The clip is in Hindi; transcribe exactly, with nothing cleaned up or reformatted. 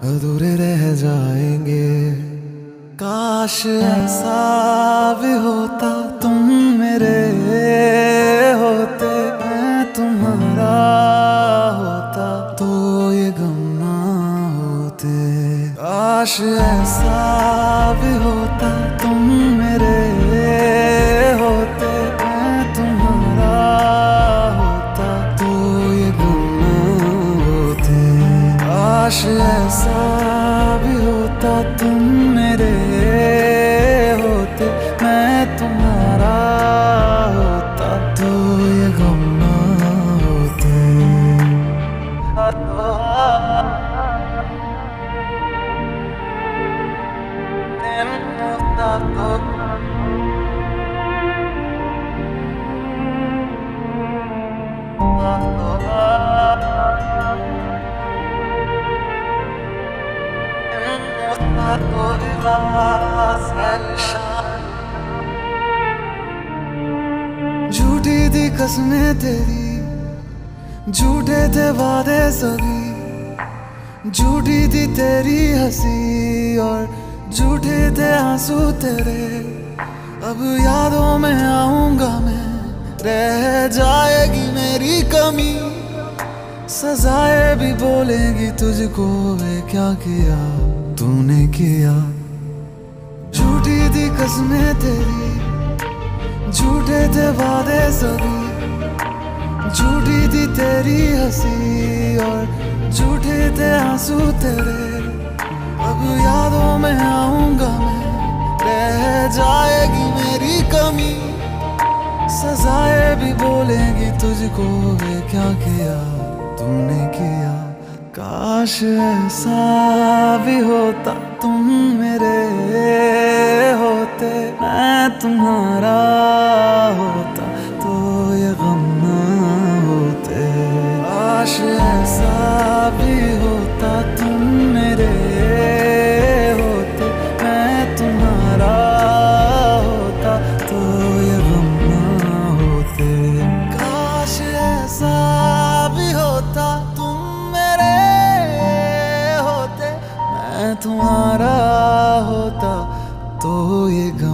अधूरे रह जाएंगे। काश ऐसा भी होता तुम मेरे होते, मैं तुम्हारा होता तो ये गम ना होते। काश ऐसा भी होता तुम मेरे होते, मैं तुम्हारा होता तो ये गम ना होते। काश ऐसा भी होता तुम मेरे होते, मैं तुम्हारा होता तो ये गम ना होते। झूठी थी कसमें तेरी, झूठे थे वादे सभी, झूठी थी तेरी हंसी और झूठे थे आंसू तेरे। अब यादों में आऊंगा मैं, रह जाएगी मेरी कमी, सजाएं भी बोलेंगी तुझको, वे क्या किया तूने किया। झूठी थी कसमें तेरी, झूठे थे वादे सभी, झूठी थी तेरी हंसी और झूठे थे आंसू तेरे। अब यादों में आऊंगा मैं, रह जाएगी मेरी कमी, सजाएं भी बोलेंगी तुझको, वे क्या किया तूने किया। काश ऐसा भी होता तुम मेरे होते, मैं तुम्हारा होता तो ये गम ना होते। काश ऐसा भी होता तुम मेरे होते, मैं तुम्हारा होता तो ये गम ना होते। काश ऐसा भी होता तुम मेरे होते, मैं तुम्हारा होता तो ये गम